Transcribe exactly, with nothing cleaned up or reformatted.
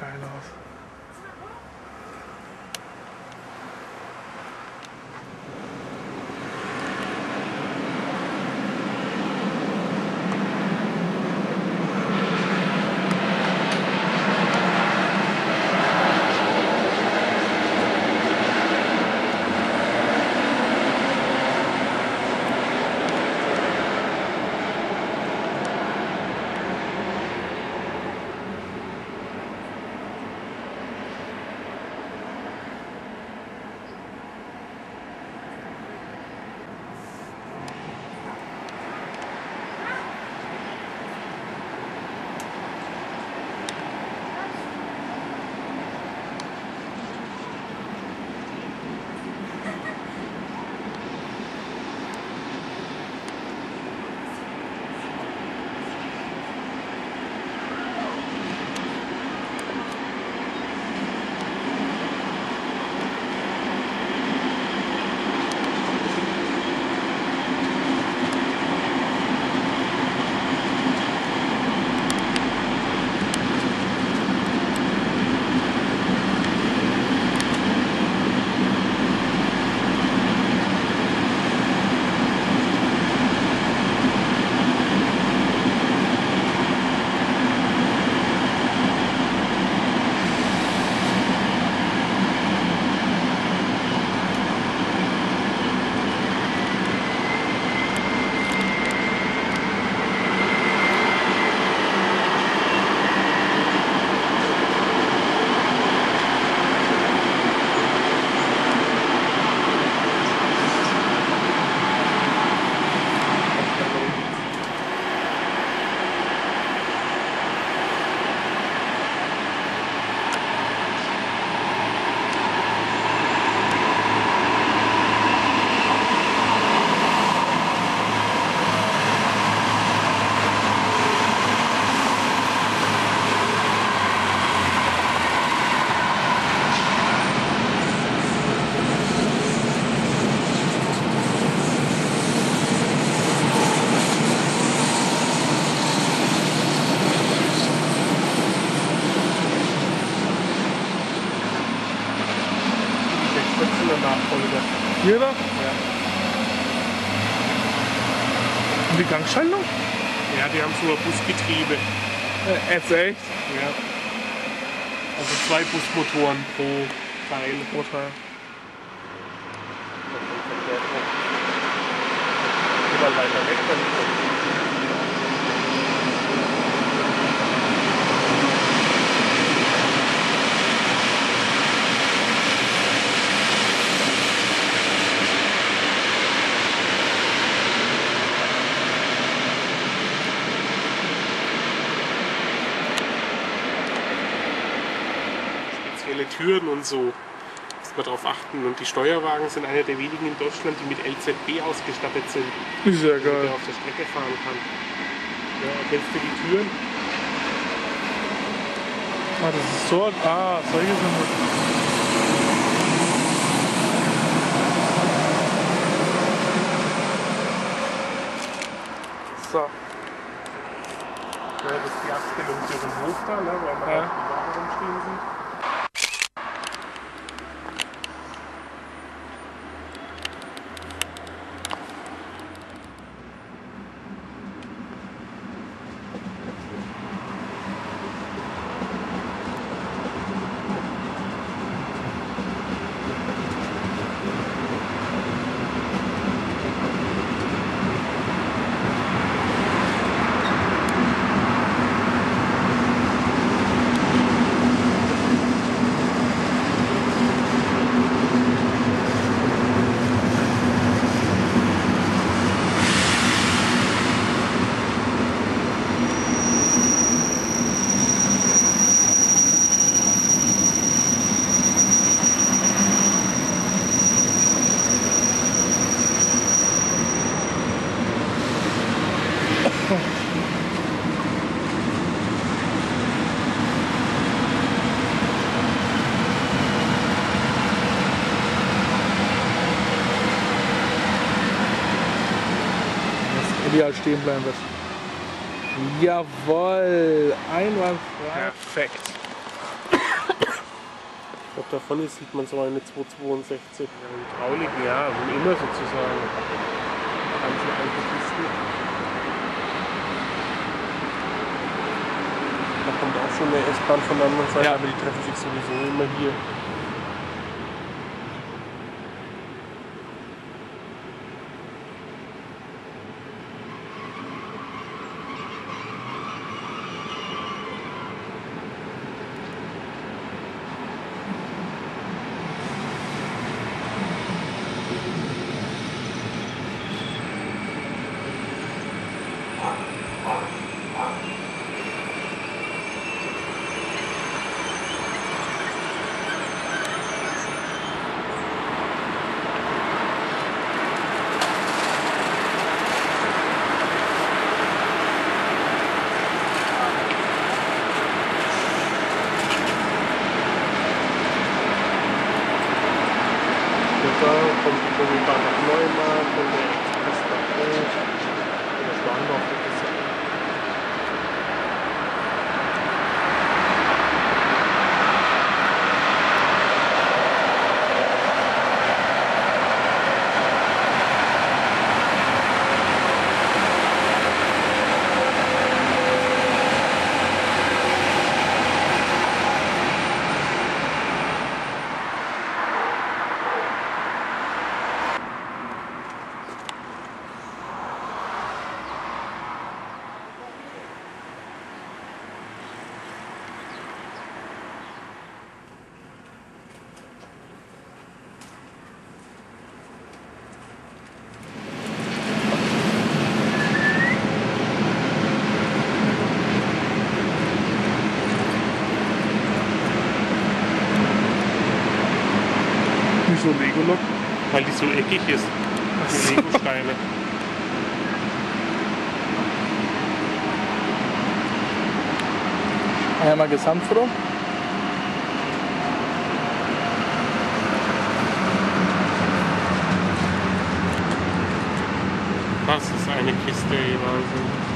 geil aus. Hier da? Ja. Und die Gangschaltung? Ja, die haben so ein Busgetriebe. Äh, jetzt echt? Ja. Also zwei Busmotoren pro Teil. Pro Teil. Überall weiter weg dann. Türen und so, muss man darauf achten. Und die Steuerwagen sind einer der wenigen in Deutschland, die mit L Z B ausgestattet sind. Ist ja geil. Der auf der Strecke fahren kann. Ja, erkennst du die Türen? Ah, das ist so. Ah, solche sind das. So. Ja, das ist die Abstellung für den Hof da, ne, weil wir ja. die Wagen rumstehen sind. Ideal stehen bleiben wird. Jawohl, einwandfrei. Perfekt. glaube, da vorne sieht man so eine zweihundertzweiundsechzig. Ja, Hydraulik, ja, wie immer sozusagen. Ganz alte Kisten. Da kommt auch schon eine S-Bahn von der anderen Seite, Ja. aber die treffen sich sowieso immer hier. Da kommt die Bummelbahn nach Neumarkt und der Express nach Hof. Und das waren noch ein bisschen. Wieso Lego-Lok? Weil die so eckig ist. Die Legosteine. Einmal Gesamtfoto. Das ist eine Kiste, Wahnsinn.